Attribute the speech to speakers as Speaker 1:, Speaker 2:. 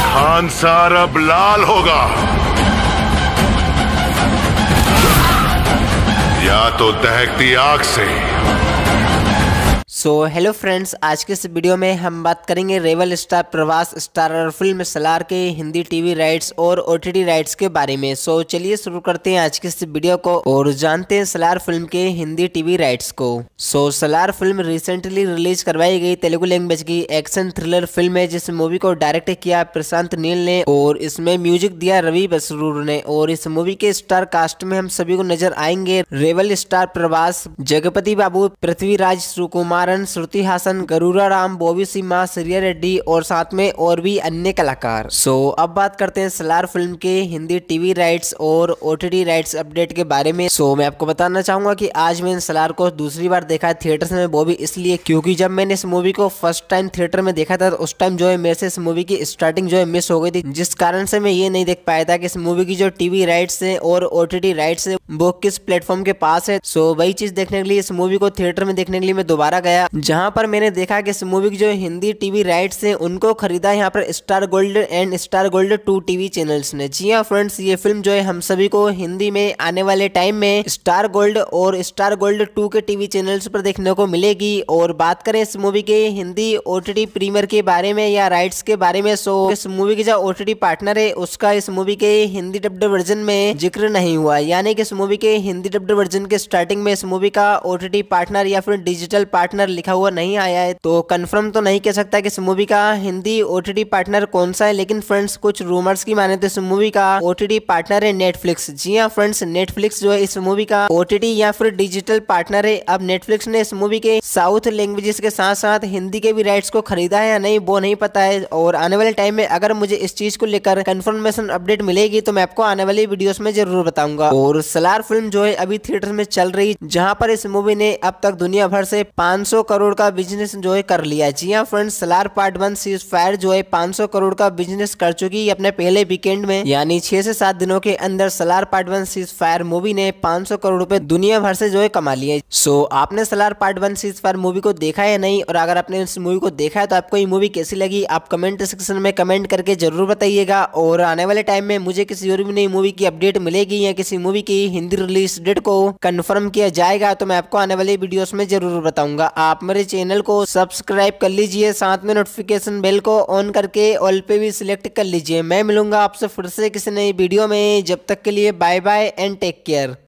Speaker 1: खानसार अब लाल होगा या तो दहकती आग से।
Speaker 2: हेलो फ्रेंड्स, आज के इस वीडियो में हम बात करेंगे रेवल star Prabhas starrer film Salaar के हिंदी टीवी राइट्स और ओटीटी राइट्स के बारे में। चलिए शुरू करते हैं आज के इस वीडियो को और जानते हैं सलार फिल्म के हिंदी टीवी राइट्स को। सलार फिल्म रिसेंटली रिलीज करवाई गई तेलुगु लैंग्वेज की एक्शन थ्रिलर फिल्म है, जिस मूवी को डायरेक्ट किया प्रशांत नील ने और इसमें म्यूजिक दिया रवि बसरूर ने। और इस मूवी के स्टार कास्ट में हम सभी को नजर आएंगे रेवल स्टार प्रभास, जगपति बाबू, पृथ्वीराज सुकुमार, श्रुति हासन, गरुड़ा राम, बॉबी सिम्हा, श्रिया रेड्डी और साथ में और भी अन्य कलाकार। अब बात करते हैं सलार फिल्म के हिंदी टीवी राइट्स और ओटीटी राइट्स अपडेट के बारे में। मैं आपको बताना चाहूंगा कि आज मैंने सलार को दूसरी बार देखा है थिएटर में, वो भी इसलिए क्योंकि जब मैंने इस मूवी को फर्स्ट टाइम थिएटर में देखा था तो उस टाइम जो है मेरे से इस मूवी की स्टार्टिंग जो है मिस हो गई थी, जिस कारण से मैं ये नहीं देख पाया था कि इस मूवी की जो टीवी राइट्स है और ओटीटी राइट्स है वो किस प्लेटफॉर्म के पास है। वही चीज देखने के लिए इस मूवी को थिएटर में देखने के लिए मैं दोबारा गया, जहां पर मैंने देखा कि इस मूवी की जो हिंदी टीवी राइट्स हैं उनको खरीदा यहाँ पर Star Gold and Star Gold 2 TV channels ने। जी हाँ फ्रेंड्स, ये फिल्म जो है हम सभी को हिंदी में आने वाले टाइम में स्टार गोल्ड और स्टार गोल्ड 2 के टीवी चैनल्स पर देखने को मिलेगी। और बात करें इस मूवी के हिंदी ओटीटी प्रीमियर के बारे में या राइट्स के बारे में, इस मूवी के जो ओटीटी पार्टनर है उसका इस मूवी के हिंदी डब्ड वर्जन में जिक्र नहीं हुआ, यानी कि इस मूवी के हिंदी डब्ड वर्जन के स्टार्टिंग में इस मूवी का ओटीटी पार्टनर या फिर डिजिटल पार्टनर लिखा हुआ नहीं आया है। तो कंफर्म तो नहीं कह सकता कि इस मूवी का हिंदी ओटीटी पार्टनर कौन सा है, लेकिन फ्रेंड्स कुछ रूमर्स की माने तो इस मूवी का ओटीटी पार्टनर है नेटफ्लिक्स। जी हाँ फ्रेंड्स, नेटफ्लिक्स जो है इस मूवी का ओटीटी या फिर डिजिटल पार्टनर है। अब नेटफ्लिक्स ने इस मूवी के साउथ लैंग्वेजेस के साथ साथ हिंदी के भी राइट्स को खरीदा है या नहीं वो नहीं पता है। और आने वाले टाइम में अगर मुझे इस चीज को लेकर कंफर्मेशन अपडेट मिलेगी तो मैं आपको आने वाली वीडियोस में जरूर बताऊंगा। और सलार फिल्म जो है अभी थिएटर में चल रही, जहां पर इस मूवी ने अब तक दुनिया भर से 500 करोड़ का बिजनेस जो है कर लिया। जी हाँ friends, Salaar part 1 cease fire जो है 500 करोड़ का बिजनेस कर चुकी है अपने पहले वीकेंड में, यानी 6 से 7 दिनों के अंदर Salaar part 1 cease fire movie ने 500 करोड़ रुपए दुनिया भर से जो है कमा लिए। आपने Salaar part 1 cease fire movie को देखा है या नहीं, और अगर आपने इस मूवी को देखा है तो आपको ये मूवी कैसी लगी आप कमेंट सेक्शन में कमेंट करके जरूर बताइएगा। और आने वाले टाइम में मुझे किसी और भी नई मूवी की अपडेट मिलेगी या किसी मूवी की हिंदी रिलीज डेट को कंफर्म किया जाएगा तो मैं आपको आने वाले वीडियोस में जरूर बताऊंगा। आप मेरे चैनल को सब्सक्राइब कर लीजिए, साथ में नोटिफिकेशन बेल को ऑन करके ऑल पे भी सिलेक्ट कर लीजिए। मैं मिलूंगा आपसे फिर से किसी नई वीडियो में, जब तक के लिए bye bye and take care.